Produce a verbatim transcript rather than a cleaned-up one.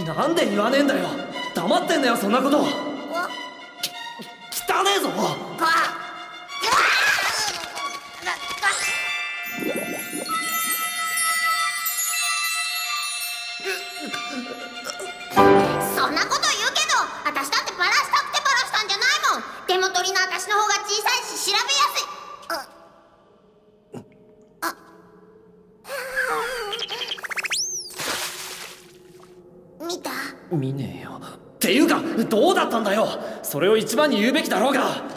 なんで言わねえんだよ。黙ってんだよ、そんなこと。汚ねえぞ。 そんなこと言うけど、私だってバラしたくてバラしたんじゃないもん。手元りの私の方が小さいし調べやすい。ああ見た？ 見ねえよ。っていうかどうだったんだよ。それを一番に言うべきだろうが。